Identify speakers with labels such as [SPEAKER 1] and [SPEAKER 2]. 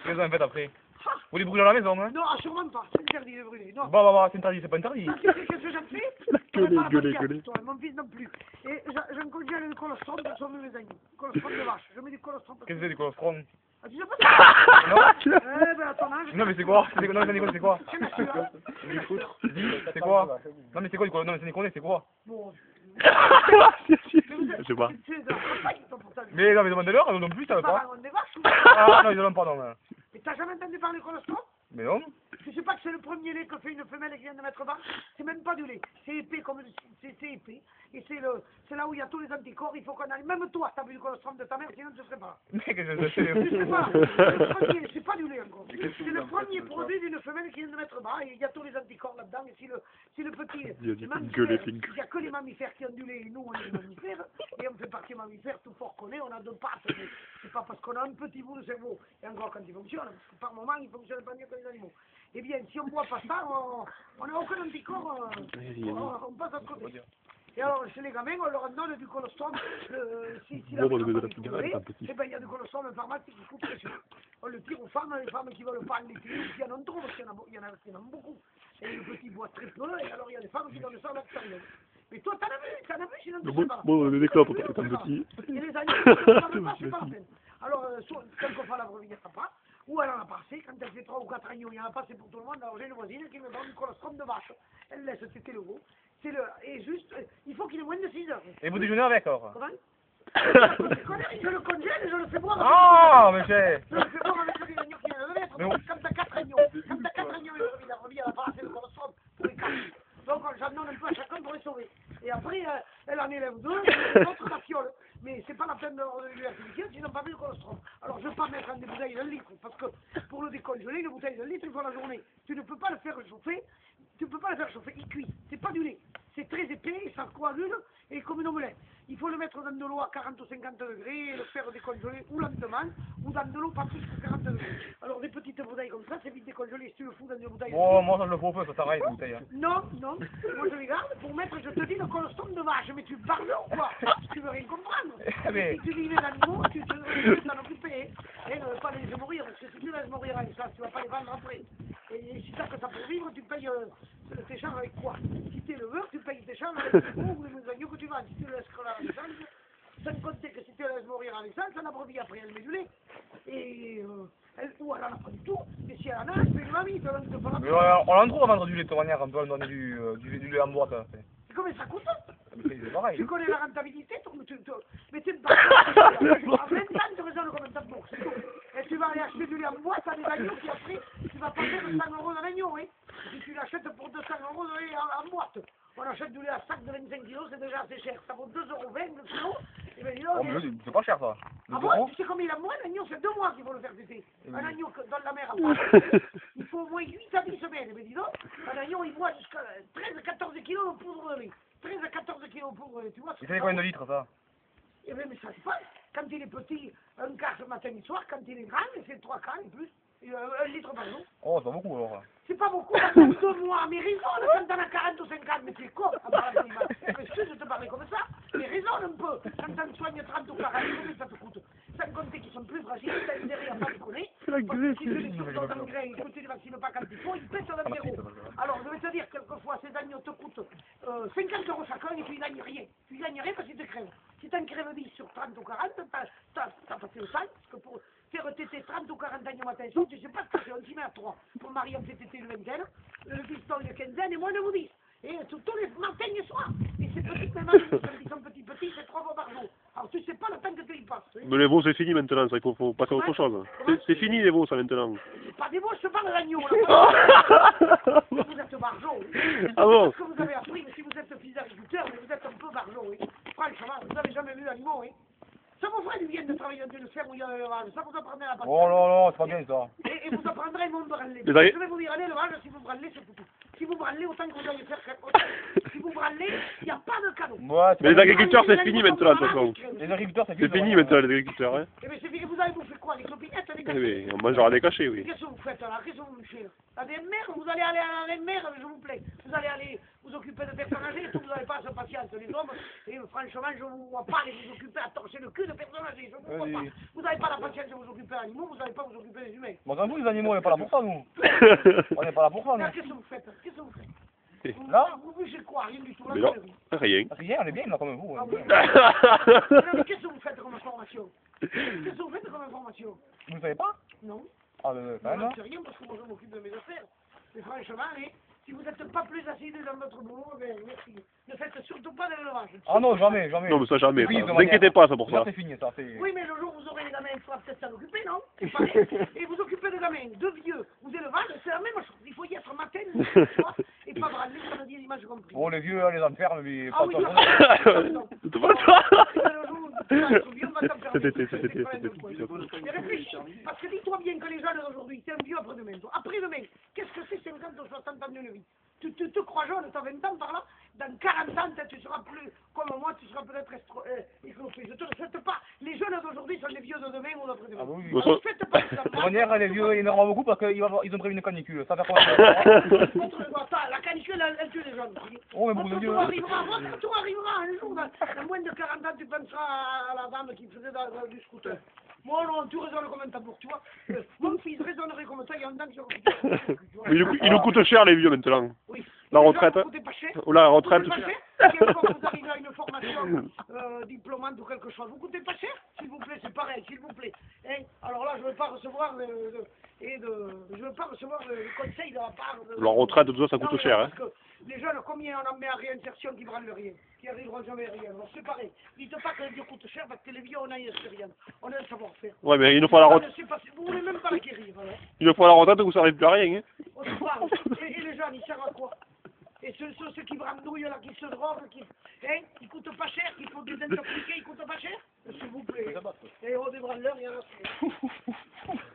[SPEAKER 1] Qu'est-ce que vous faites après? Vous voulez brûler à la maison, hein?
[SPEAKER 2] Non, sûrement pas, c'est interdit de brûler. Non.
[SPEAKER 1] Bah, c'est interdit, c'est pas interdit.
[SPEAKER 2] Qu'est-ce que j'en fais?
[SPEAKER 3] Gueulez.
[SPEAKER 2] Toi, mon fils non plus. Et je me congèle le colostrum de son mes agneaux. Colostrum de vache. Je mets du colostrum.
[SPEAKER 1] Qu'est-ce que c'est du colostrum?
[SPEAKER 2] Ah, tu sais pas ça?
[SPEAKER 1] Non?
[SPEAKER 2] Ben, à ton âge.
[SPEAKER 1] Non, mais c'est quoi? Non, mais c'est quoi?
[SPEAKER 2] C'est nature.
[SPEAKER 1] C'est quoi? Non, mais c'est quoi du colostrum? Non, mais c'est déconné, c'est quoi?
[SPEAKER 2] Bon.
[SPEAKER 3] Je sais pas.
[SPEAKER 2] C'est de la campagne, ton portable.
[SPEAKER 1] Mais non, mais demandez-leur, non plus, ça veut pas.
[SPEAKER 2] On des vaches ou
[SPEAKER 1] Ah, non, ils en ont pas, non.
[SPEAKER 2] Mais t'as jamais entendu parler de colostrum?
[SPEAKER 1] Mais non?
[SPEAKER 2] Tu sais pas que c'est le premier lait que fait une femelle qui vient de mettre bas? C'est même pas du lait. C'est épais comme c'est épais. Et c'est là où il y a tous les anticorps. Il faut qu'on aille. Même toi, t'as bu le colostrum de ta mère, sinon tu ne serais pas là.
[SPEAKER 1] Mais qu'est-ce que c'est?
[SPEAKER 2] Je sais pas. Le premier, c'est pas du lait encore. C'est le premier produit d'une femelle qui vient de mettre bas. Et il y a tous les anticorps là-dedans. Et si le petit. Il n'y a que les mammifères qui ont du lait. Et nous, on est des mammifères. Et on fait partie mammifères, tout fort qu'on est. On a deux pattes. Mais c'est pas parce qu'on a un petit bout de cerveau. Et encore quand il fonctionne. Parce que par moment, il fonctionne pas mieux que les animaux. Eh bien, si on ne boit pas ça, on n'a aucun anticorps, on passe à côté. Et alors, chez les gamins, on leur donne du colostrum. Si la femme veut eh ben, il y a du colostrum pharmacie qui coûte très cher. On le tire aux femmes, les femmes qui ne veulent pas en laiter, ou qui en ont trop, parce qu'il y en a beaucoup. Et le petit boit très peu, et alors il y a des femmes qui donnent ça à l'extérieur. Mais toi, t'en as vu, sinon tu sais pas.
[SPEAKER 3] Bon, on est d'accord, étant petit.
[SPEAKER 2] Et les animaux, c'est pas la peine. Alors, quelquefois, la brebis, il n'y en a pas. Ou elle en a passé, quand elle fait 3 ou 4 agneaux, il y en a passé pour tout le monde. Alors j'ai une voisine qui me donne du colostrum de vache. Elle laisse téter le veau. Et juste, il faut qu'il ait moins de 6 heures.
[SPEAKER 1] Et vous déjeunez avec, alors?
[SPEAKER 2] Comment? Je le congèle et je le fais boire avec.
[SPEAKER 1] Ah, mais c'est...
[SPEAKER 2] Je le fais boire avec les agneaux qui viennent de naître. Comme t'as 4 agneaux. Quand t'as 4 agneaux, la brebis, elle a pas assez de colostrum pour les 4. Donc j'en donne un peu à chacun pour les sauver. Et après, elle en élève 2, et l'autre la fiole. Mais c'est pas la peine de lui activiser, s'ils n'ont pas vu le colostrum. Alors je ne veux pas mettre en des bouteilles d'un litre, parce que pour le décongeler, une bouteille d'un litre, il faut la journée. Tu ne peux pas le faire chauffer, il cuit. C'est pas du lait. C'est très épais, ça coagule, et comme une omelette. Il faut le mettre dans de l'eau à 40 ou 50 degrés, et le faire décongeler ou lentement, ou dans de l'eau pas plus que 40 degrés. Alors des petites bouteilles comme ça, c'est vite décongelé. Si tu le fous dans une bouteille...
[SPEAKER 1] Oh, moi ça je le fais au feu, ça s'arrête, une bouteille.
[SPEAKER 2] Non, moi je les garde pour mettre, je te dis, le colostrum de vache. Mais tu parles ou quoi? Tu veux rien comprendre.
[SPEAKER 1] Mais...
[SPEAKER 2] Si tu vivais d'animaux, tu devrais t'en occuper. Et ne pas les laisser mourir, parce que si tu laisses mourir avec ça, tu vas pas les vendre après. Et si t'as que ça pour vivre, tu payes tes charges avec quoi? Si t'es éleveur, tu payes tes charges avec les veaux ou les agneaux que tu vends. Si tu le laisses crever avec ça, sans compter que si tu le laisses mourir avec ça, la brebis après elle met du lait. Et ou elle en a pas du tout, et si elle en a, elle fait une mamie, tu pas la...
[SPEAKER 1] Mais on en trouve à vendre du lait de toute manière, on peut en donner du lait en boîte.
[SPEAKER 2] Et combien ça coûte?
[SPEAKER 1] C'est pareil.
[SPEAKER 2] Tu connais la rentabilité, mais tu pas... En 20 ans, tu raisonnes comme un tambour, c'est tout. Et tu vas aller acheter du lait en boîte à des agneaux, puis après, tu vas pas faire 100 euros d'un agneau, hein. Si tu l'achètes pour 200 euros de lait en boîte, on achète du lait à sac de 25 kilos, c'est déjà assez cher. Ça vaut 2,20 € le kilo. Et ben, dis donc,
[SPEAKER 1] c'est pas cher ça.
[SPEAKER 2] Ah bon, tu sais combien il a moins l'agneau? C'est 2 mois qu'il faut le faire téter. Un agneau dans la mer à part, il faut au moins 8 à 10 semaines. Mais dis donc, un agneau il boit jusqu'à 13 à 14 kilos de poudre de lait. 13 à 14 kilos de poudre de lait, tu vois.
[SPEAKER 1] Il fait combien de litres ça?
[SPEAKER 2] Eh bien, mais ça se passe. Quand il est petit, un quart le matin et le soir. Quand il est grand, il fait 3 quarts et plus. 1 litre par jour.
[SPEAKER 1] Oh, c'est pas beaucoup alors.
[SPEAKER 2] C'est pas beaucoup, dans 2 mois. Mais raisonne quand t'en as 40 ou 50, mais tu es con. Excuse de te parler comme ça. Mais raisonne un peu. Quand t'en soignes 30 ou 40, combien ça te coûte? Sans compter qu'ils sont plus fragiles, t'as intérêt à pas déconner. Parce que si tu les surdotes en grains et que tu ne les vaccines pas quand il faut, ils pètent dans zéro. Alors, je vais te dire, quelquefois, ces agneaux te coûtent 50 € chacun et tu gagnes rien. Tu gagnes rien parce qu'ils te crèvent. Si t'en crèves 10 sur 30 ou 40, t'as passé le sang, parce que pour faire téter 30 ou 40 agneaux matin et soir, tu sais pas ce que c'est, on s'y met à 3. Mon mari, on fait téter une vingtaine, le piston une quinzaine et moi je vous dis. Et tous les matins et soirs. Et c'est petit, même ils sont petits, c'est 3 fois par jour. Alors tu sais pas le temps que tu y passes. Oui.
[SPEAKER 3] Mais les veaux c'est fini maintenant, ça, il faut passer à autre chose. C'est fini les veaux ça maintenant.
[SPEAKER 2] C'est pas des veaux, je te parle de l'agneau. Vous êtes barjot.
[SPEAKER 3] Ah bon?
[SPEAKER 2] Parce que vous avez appris, mais si vous êtes fils d'agriculteur, mais vous êtes un peu barjot, oui. Franchement, vous n'avez jamais vu d'animaux, oui. Ça vous ferait du bien de travailler dans une ferme où il y a l'élevage. Ça vous apprendrait la passion.
[SPEAKER 1] Oh non, c'est pas bien ça.
[SPEAKER 2] Et vous apprendrez le monde branler. Je
[SPEAKER 3] Mais
[SPEAKER 2] vais vous dire, à l'élevage, si vous branlez, c'est foutu. Si vous branlez, autant que vous allez faire quelque chose. Si vous branlez, il n'y a pas de cadeau.
[SPEAKER 1] Ouais,
[SPEAKER 3] mais les agriculteurs c'est fini maintenant de toute façon.
[SPEAKER 1] Les agriculteurs c'est
[SPEAKER 3] fini maintenant les agriculteurs. Hein.
[SPEAKER 2] Eh bien c'est fini, vous allez bouffer quoi? Les clopinettes, les cachets?
[SPEAKER 3] Oui, on mangera des cachets, oui.
[SPEAKER 2] Qu'est-ce que vous faites là? Qu'est-ce que vous me faites? La mer, vous allez aller à la mer, je vous plaît. Vous allez aller vous occupez de personnes âgées, vous n'avez pas cette patience. Les hommes, et franchement, je ne vous vois pas les vous occuper à torcher le cul de personnes âgées. Je ne vous vois pas. Vous n'avez pas la patience de vous occuper des animaux, vous n'avez pas vous occuper des humains.
[SPEAKER 1] Bon, t'en fous, les animaux, on n'est pas là pour ça, nous. On n'est pas là pour ça,
[SPEAKER 2] Là,
[SPEAKER 1] nous.
[SPEAKER 2] qu'est-ce que vous faites? Qu'est-ce que vous faites?
[SPEAKER 1] Là,
[SPEAKER 2] Vous bougez quoi? Rien du tout.
[SPEAKER 3] Mais
[SPEAKER 2] La
[SPEAKER 3] non,
[SPEAKER 2] connerie.
[SPEAKER 3] rien.
[SPEAKER 1] rien, on est bien, là, comme vous.
[SPEAKER 2] Ah
[SPEAKER 1] hein.
[SPEAKER 2] oui. Mais qu'est-ce que vous faites comme information? Qu'est-ce que vous faites comme information?
[SPEAKER 1] Vous ne savez pas?
[SPEAKER 2] Non.
[SPEAKER 1] Ah, quand même,
[SPEAKER 2] Non,
[SPEAKER 1] là.
[SPEAKER 2] c'est rien parce que moi je m'occupe de mes affaires. Mais franchement, hein, si vous n'êtes pas plus assidus dans votre boulot, ben merci. Ne faites surtout pas de l'élevage.
[SPEAKER 1] Ah non, jamais, jamais.
[SPEAKER 3] Non, mais ça, jamais.
[SPEAKER 1] Oui,
[SPEAKER 3] Ça.
[SPEAKER 1] de
[SPEAKER 3] Vous inquiétez pas, ça, pour
[SPEAKER 1] Là,
[SPEAKER 3] ça.
[SPEAKER 1] c'est fini, ça, c'est...
[SPEAKER 2] Oui, mais le jour où vous aurez les gamins, il faudra peut-être s'en occuper, non? C'est pareil. Et vous occupez de gamins, de vieux, vous élevage, c'est la même chose. Il faut y être matin, midi, soir, et pas brander, ça veut dire l'image comprise.
[SPEAKER 1] Bon, les vieux, on les enferme, mais
[SPEAKER 2] Ah
[SPEAKER 1] pas
[SPEAKER 2] oui,
[SPEAKER 1] toi.
[SPEAKER 2] non.
[SPEAKER 3] C'est pas ça.
[SPEAKER 2] Le jour où tu vas être vieux, on va t'enfermer.
[SPEAKER 3] C'était.
[SPEAKER 2] Mais réfléchis, parce que dis-toi bien que les jeunes d'aujourd'hui, c'est un vieux après-demain. Après-demain, qu'est-ce que c'est 50 ou 60 ans d'une vie? Tu te crois jeune, tu as 20 ans par là, dans 40 ans, tu seras plus comme moi, tu seras peut-être éclopé. Je te le souhaite pas. Les jeunes d'aujourd'hui sont les vieux de demain ou d'après-demain.
[SPEAKER 1] Ah bah oui.
[SPEAKER 2] Alors, faites pas ça.
[SPEAKER 1] De toute manière, les vieux, ils énervent beaucoup parce qu'ils ont prévu une canicule. Ça va faire
[SPEAKER 2] La canicule, elle tue les jeunes.
[SPEAKER 1] Oh, mais pour les
[SPEAKER 2] Votre
[SPEAKER 1] vieux...
[SPEAKER 2] tour arrivera un jour. Dans moins de 40 ans, tu penseras à la dame qui faisait du scooter. Moi, non, tu raisonnes comme un tambour, tu vois. Mon fils raisonnerait comme ça, il y a un temps que
[SPEAKER 3] Il nous coûte cher, les vieux, maintenant.
[SPEAKER 2] Oui.
[SPEAKER 3] La retraite. Ou la retraite.
[SPEAKER 2] Vous arrivez à une formation diplômante ou quelque chose, vous coûtez pas cher, s'il vous plaît, c'est pareil, s'il vous plaît. Hein? Alors là, je ne veux pas recevoir le conseil de la part de...
[SPEAKER 3] La retraite, tout ça, ça coûte cher. Hein.
[SPEAKER 2] Parce que les jeunes, combien on en met à réinsertion qui branlent rien, qui arriveront jamais à rien. Alors c'est pareil. Dites pas que les vieux coûtent cher parce que les vieux, on a une expérience, on a un savoir-faire.
[SPEAKER 3] Ouais, mais une fois la retraite.
[SPEAKER 2] Vous voulez même pas l'acquérir. Alors.
[SPEAKER 3] Une fois la retraite, vous ne servez plus à rien. Hein.
[SPEAKER 2] On se parle. Et les jeunes, ils servent à quoi? Et ceux qui brandouillent là, qui se droguent, qui coûtent pas cher, qui font des intoxiqués, ils coûtent pas cher? S'il vous plaît. Et on débranle l'heure, il y en a.